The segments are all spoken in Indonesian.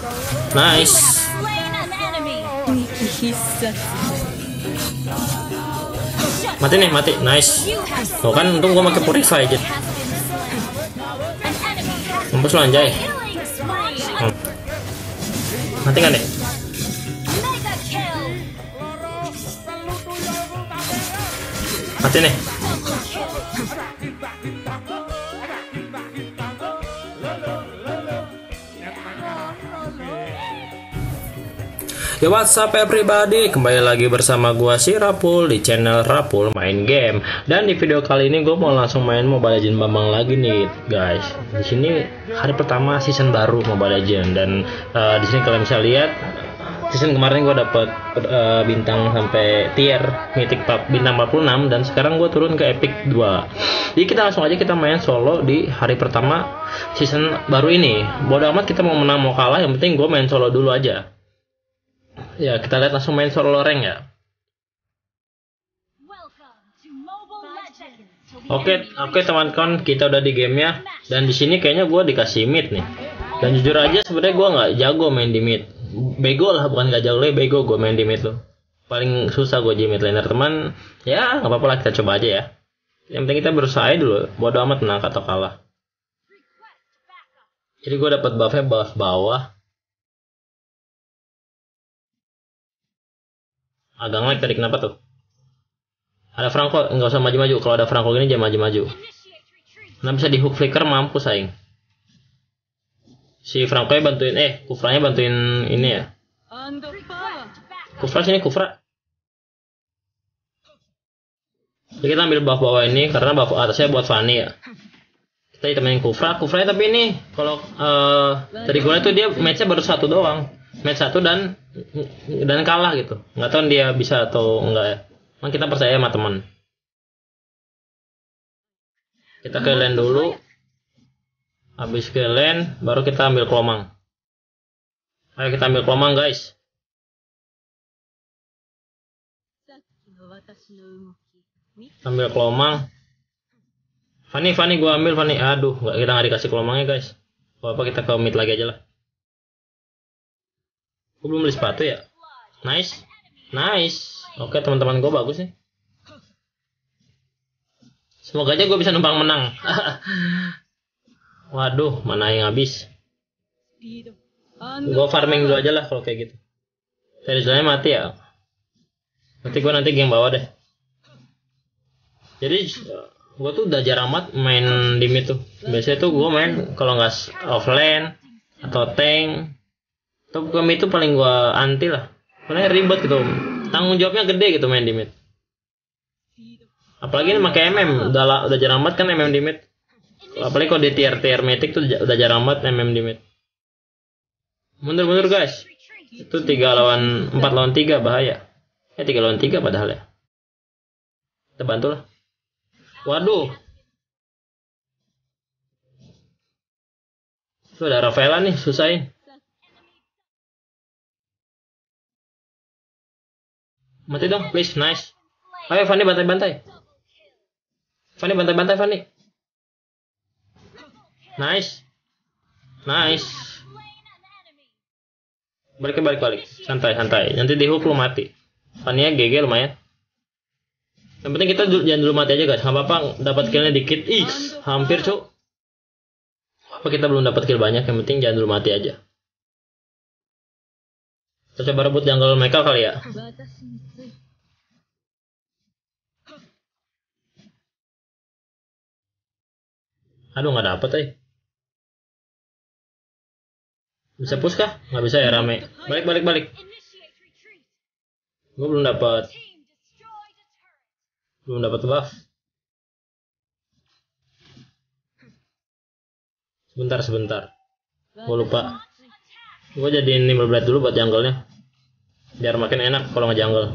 Nice. Mati nih, mati. Nice. Tuh kan untung gua pakai purify aja. Mampus lo anjay. Mati kan deh? Mati nih. Yo, what's up everybody, kembali lagi bersama gua si Rapul di channel Rapul Main Game. Dan di video kali ini gua mau langsung main Mobile Legends Bambang lagi nih guys. Di sini hari pertama season baru Mobile Legends, dan di sini kalian bisa lihat season kemarin gua dapet bintang sampai tier mythic bintang 46, dan sekarang gua turun ke epic 2. Jadi kita langsung aja kita main solo di hari pertama season baru ini. Bodo amat kita mau menang mau kalah, yang penting gua main solo dulu aja. Ya, kita lihat langsung main solo rank ya. Oke teman-teman, kita udah di gamenya, dan di sini kayaknya gue dikasih mid nih. Dan jujur aja sebenarnya gue nggak jago main di mid. Bego lah, bukan nggak jago, bego gue main di mid loh. Paling susah gue di mid laner, teman. Ya nggak apa-apa lah, kita coba aja ya. Yang penting kita berusaha aja dulu. Bodo amat menang atau kalah. Jadi gue dapat buffnya buff bawah. Agak ngelag tadi, kenapa tuh? Ada Franco, nggak usah maju-maju. Kalau ada Franco gini jangan maju-maju. Nah, bisa di hook flicker, mampus aing. Si Franco nya bantuin, Kufranya bantuin ini ya. Kufra sini, Kufra. Jadi kita ambil buff bawah ini karena buff atasnya buat Fanny ya. Kita ditemenin Kufranya, tapi ini kalau tadi gue tuh dia matchnya baru satu doang. Match satu dan kalah gitu. Nggak tahu dia bisa atau enggak ya. Emang kita percaya sama teman. Kita ke lane dulu. Habis ke lane baru kita ambil kelomang. Ayo kita ambil kelomang guys. Ambil kelomang. Fanny gua ambil Fanny. Aduh, kita nggak dikasih kelomangnya guys. Apa kita ke mid lagi aja lah. Gue belum beli sepatu ya. Nice. Oke teman-teman, gue bagus nih. Semoga aja gue bisa numpang menang. Waduh, mana yang habis. Gue farming dulu aja lah kalau kayak gitu. Terizanya mati ya. Nanti gue game bawah deh. Jadi gue tuh udah jarang banget main di mid tuh. Biasanya tuh gue main kalau nggak offlane atau tank. Top game itu paling gua anti lah, karena ribet gitu, tanggung jawabnya gede gitu main di mid. Apalagi ini pakai MM, udah jarang banget kan MM di mid. Apalagi kalau di tier mythic tuh udah jarang banget MM di mid. Mundur guys, itu 4 lawan 3 bahaya. 3 lawan 3 padahal ya. Kita bantu lah. Waduh, itu ada Rafaela nih, susahin. Mati dong, please, nice. Ayo Fanny bantai. Fanny bantai, Fanny. Nice. Balik. Santai. Nanti di hook lu mati. Fanny-nya GG lumayan. Yang penting kita jangan dulu mati aja guys. Nggak apa-apa, dapat killnya dikit. Hampir cuk. Apa kita belum dapat kill banyak? Yang penting jangan dulu mati aja. Kita coba rebut jungle mereka kali ya. Aduh, nggak dapet Bisa push kah? Nggak bisa ya, rame. Balik. Gue belum dapat buff. Sebentar. Gue lupa. Gue jadiin nimble blade dulu buat jungle-nya, biar makin enak kalau nge-jungle.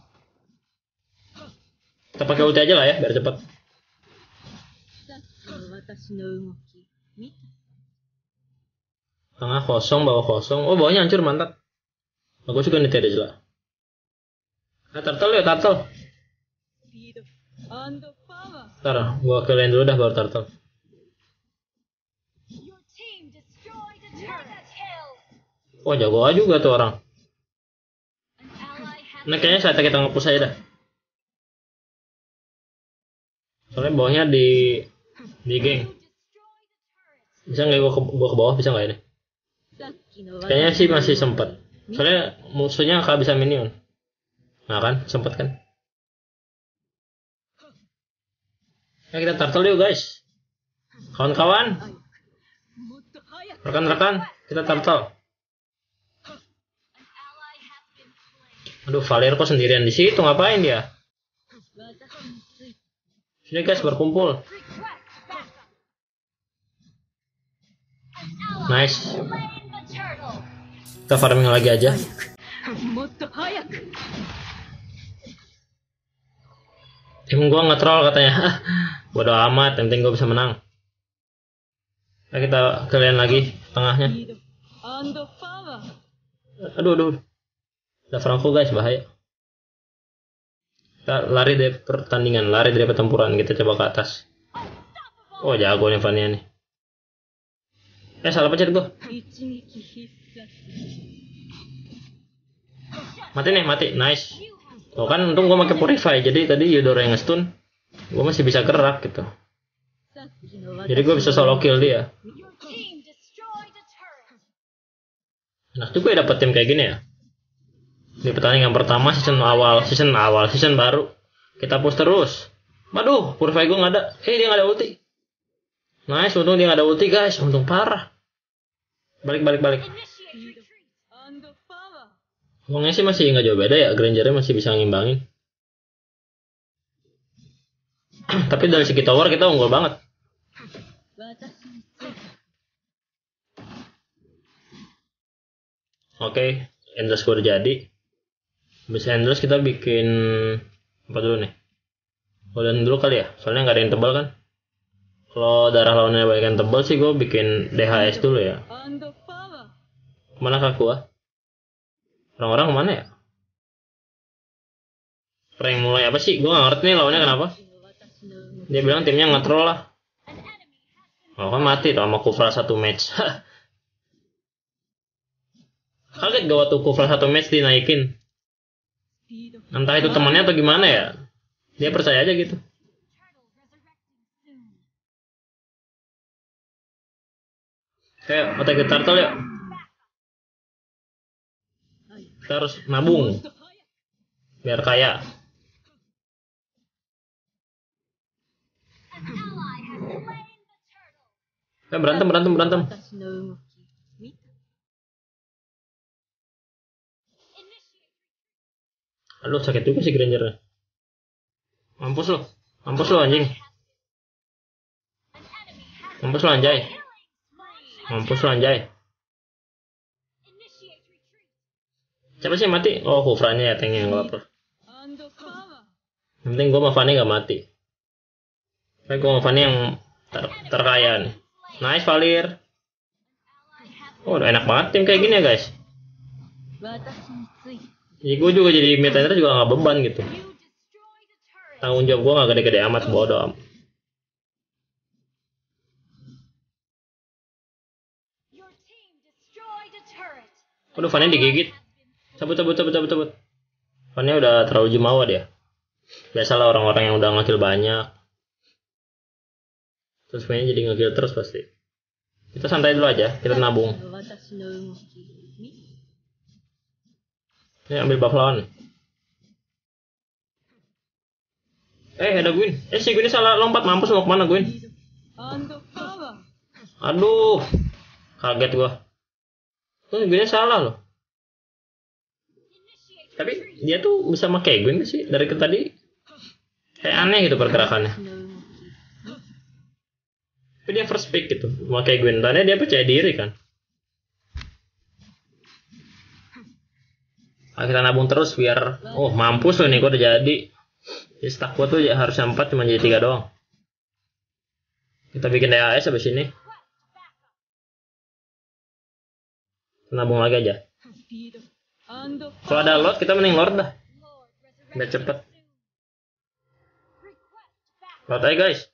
Kita pakai ulti aja lah ya, biar cepet. Tengah kosong, bawah kosong. Oh, bawahnya hancur, mantap. Bagus juga nih Terizla. Turtle. Ntar, gua ke lane dulu dah baru turtle. Wah, jago aja juga tuh orang. Nah, kayaknya saatnya kita nge-push aja dah. Soalnya bawahnya di geng. Bisa nggak gua ke bawah, bisa nggak ini? Kayaknya sih masih sempat. Soalnya musuhnya kehabisan minion. Nah kan, sempat kan? Nah, kita turtle yuk guys. Kawan-kawan, rekan-rekan, kita turtle. Aduh, Valir kok sendirian di situ, ngapain dia? Sini guys, berkumpul. Nice. Kita farming lagi aja. Tim gua nge-troll katanya. Bodo amat, yang penting gua bisa menang. Nah, kita kalian lagi tengahnya. Aduh. Ada Franco guys, bahaya. Kita lari dari pertandingan, lari dari pertempuran. Kita coba ke atas. Oh, jago nih Vania nih. Salah pencet gua. Mati nih, mati. Nice. Oh kan, untung gua pakai purify. Jadi tadi Eudora yang nge-stun, gua masih bisa gerak gitu. Jadi gua bisa solo kill dia. Enak juga ya dapet tim kayak gini ya. Di pertandingan pertama season baru. Kita push terus. Waduh, purify gua nggak ada. Dia nggak ada ulti. Nice, untung dia nggak ada ulti guys. Untung parah. Balik. Ngomongnya sih masih nggak jauh beda ya, Granger-nya masih bisa ngimbangin. Tapi dari segi tower kita unggul banget. Oke, Endless udah jadi. Habis Endless kita bikin apa dulu nih? Golden dulu kali ya, soalnya nggak ada yang tebal kan. Kalau darah lawannya banyak yang tebal sih gue bikin DHS dulu ya. Mana kak gua? Orang-orang kemana ya? Rank mulai apa sih? Gue gak ngerti nih lawannya kenapa. Dia bilang timnya nge-troll lah. Oh kan mati tuh sama Kufra 1 match. Kaget gak waktu Kufra 1 match dinaikin. Entah itu temannya atau gimana ya. Dia percaya aja gitu. Kayak attack the turtle ya. Kita harus nabung biar kaya. Berantem. Aduh, sakit juga sih Granger-nya. Mampus lo anjing. Mampus lo anjay. Siapa sih yang mati? Oh, Kufranya ya, tanknya yang lapar. Yang penting gue sama Fanny gak mati. Tapi gue sama Fanny yang terkaya nih. Nice, Valir. Oh, udah enak banget tim kayak gini ya, guys. Jadi gue juga jadi mid laner juga gak beban gitu. Tanggung jawab gue gak gede-gede amat, bodo amat. Aduh, Fanny digigit. Cabut. Fanny udah terlalu jumawa dia. Biasalah orang-orang yang udah nge-kill banyak. Terus Fanny jadi nge-kill terus pasti. Kita santai dulu aja, kita nabung. Ini ambil buff lawan. Ada Gwyn. Si Gwyn salah lompat, mampus mau kemana Gwyn? Aduh, kaget gua. Gwynnya salah loh. Tapi dia tuh bisa pakai Gwyn sih dari tadi. Kayak aneh gitu pergerakannya. Tapi dia first pick gitu, pakai Gwyn. Tanya dia percaya diri kan. Kita nabung terus biar mampus loh nih gua udah jadi. Jadi stack gua tuh harus 4 cuma jadi 3 doang. Kita bikin DAS abis ini. Nabung lagi aja. Kalau ada Lord kita mending Lord dah. Biar cepet. Lord aja guys.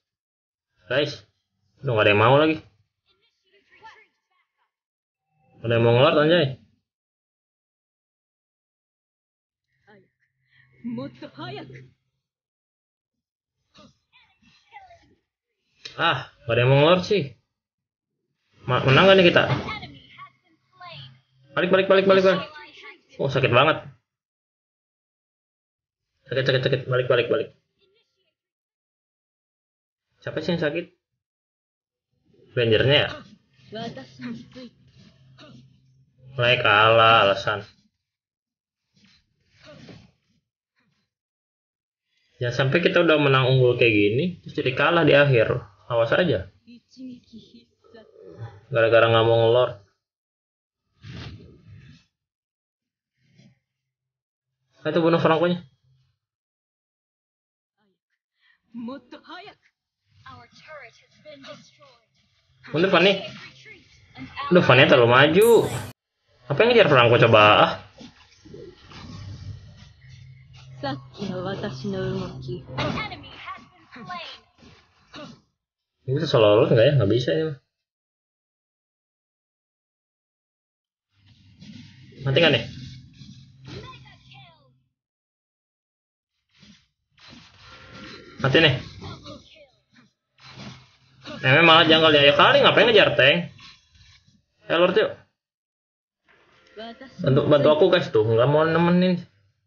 Udah gak ada yang mau lagi. Ada yang mau ngelord anjay. Ah, gak ada yang mau ngelor sih. Menang gak nih kita? Balik. Oh, sakit banget. Sakit. Balik. Siapa sih yang sakit? Rangernya ya? Mulai kalah alasan. Ya sampai kita udah menang unggul kayak gini, terus jadi kalah di akhir. Awas aja. Gara-gara nggak mau ngelor. Itu bunuh Franco-nya. Untuk Fanny. Aduh, Fanny terlalu maju. Apa yang ngejar Franco coba? Ah. Ini bisa solo lolos nggak ya? Nggak bisa ya. Mati kan nih? Mati nih. Malah jangkal dia. Ayo kali ngapain ngejar tank? Lord yuk. Bantu aku guys tuh. Nggak mau nemenin.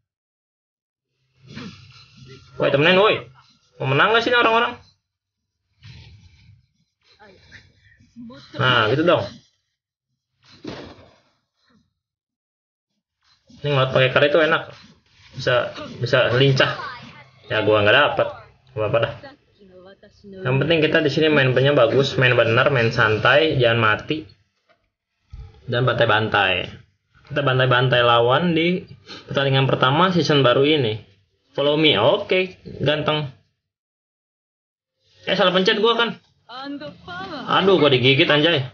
Woi temenin woi. Mau menang gak sih orang-orang? Nah gitu dong. Ini ngeliat pakai kar itu enak. Bisa lincah. Ya gua nggak dapet. Gak apa dah. Yang penting kita di sini main punya bagus, main benar, main santai, jangan mati. Dan bantai-bantai. Kita bantai-bantai lawan di pertandingan pertama season baru ini. Follow me, oke, ganteng. Salah pencet gua kan. Aduh, gua digigit anjay.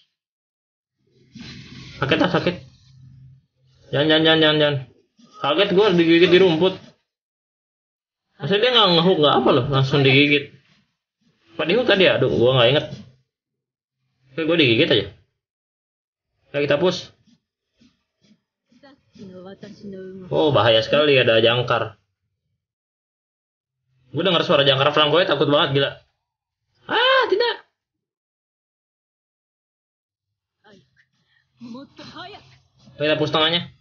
Sakit. Jangan. Kaget gua digigit di rumput. Masa dia nggak ngehook nggak apa loh, langsung digigit. Apa dihook tadi ya? Aduh, gua nggak inget. Oke, gua digigit aja. Ayo kita push. Oh, bahaya sekali ada jangkar. Gue dengar suara jangkar Franco takut banget gila. Ah, tidak. Kita push tengahnya.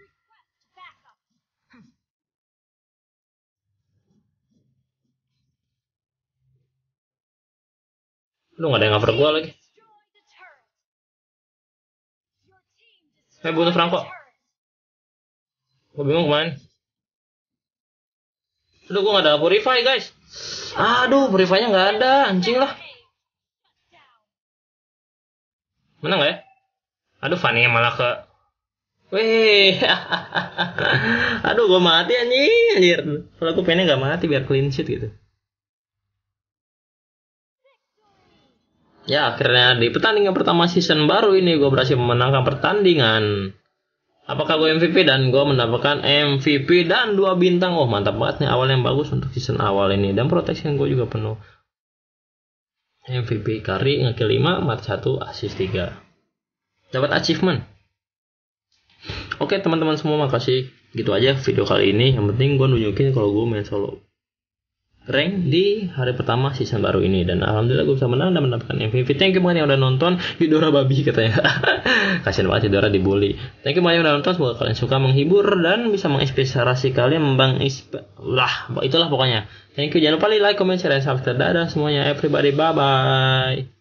Lu gak ada yang cover gue lagi. Bunuh Franco. Gue bingung kemana. Aduh, gue gak ada purify guys. Aduh, purify-nya gak ada. Anjing lah. Menang gak ya? Aduh, Fanny malah ke... Wih. Aduh, gue mati anjir. Kalau aku pengennya gak mati biar clean sheet gitu. Ya, akhirnya di pertandingan pertama season baru ini gue berhasil memenangkan pertandingan. Apakah gue MVP dan gue mendapatkan MVP dan 2 bintang. Oh, mantap banget nih, awal yang bagus untuk season awal ini. Dan protection gue juga penuh. MVP carry, ngekill 5, mati 1, assist 3. Dapat achievement. Oke teman-teman semua, makasih. Gitu aja video kali ini. Yang penting gue nunjukin kalau gue main solo rank di hari pertama season baru ini. Dan alhamdulillah gue bisa menang dan mendapatkan MVP. Thank you banget yang udah nonton. Yudora babi katanya. Kasian banget Yudora dibully. Thank you banget yang udah nonton. Semoga kalian suka, menghibur dan bisa menginspirasi kalian. Itulah pokoknya. Thank you. Jangan lupa like, comment, share, dan subscribe. Dadah semuanya, everybody, bye bye.